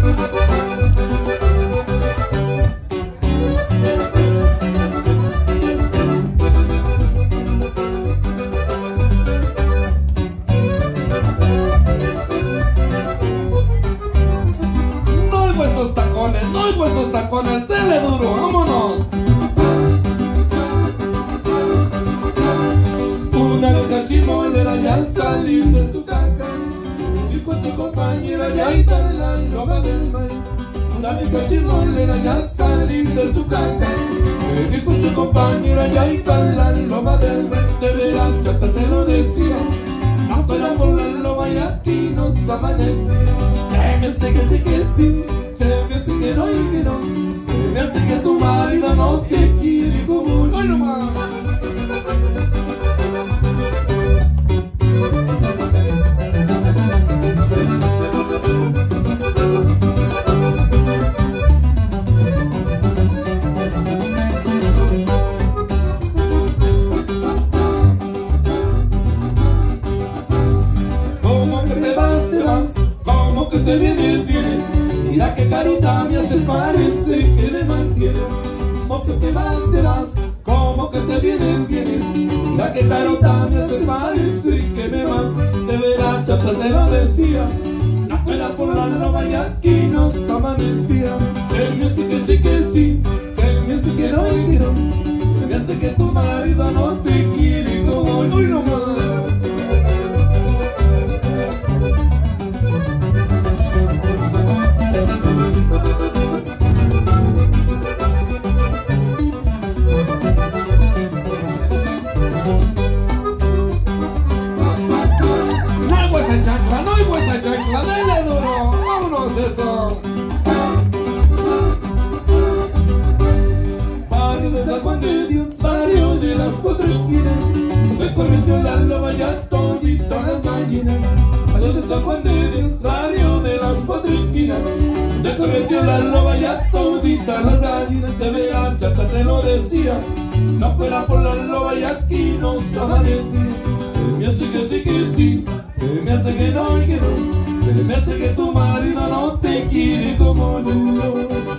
No hay huesos tacones, dele duro, vámonos. Una vieja chimolera ya al salir de su caca dijo a su compañera ya está en la loma del mar. Una vieja chimolera ya al salir de su caca dijo a su compañera ya está en la loma del mar. De veras chata se lo decía, no fuera por la loma y aquí nos amanece. Se me hace que sí que sí, se me hace que no y que no, se me hace que tu marido no te quiere como no nomás. Como que te vas, como que te vienes, mira que carita me haces, parece que me mantienes. Como que te vas, como que te vienes, mira que carita me haces, parece que me mantienes. De veras chata te lo decía, no fuera por la loma y aquí nos amanecía. Se me hace que sí que sí, se me hace que no y que no, se me hace que tu marido no te quiere como hoy nomás. No hay huesa chancla, dele duro, vámonos eso. Barrio de San Juan de Dios, barrio de las cuatro esquinas, donde corrió la loma ya todita las gallinas. Barrio de San Juan de Dios, barrio de las cuatro esquinas, donde corrió la loma ya todita las gallinas. De veras chata te lo decía, no fuera por la loma y aquí nos amanecía. Se me hace que sí que sí, se me hace que no y que no, se me hace que tu marido no te quiere como yo.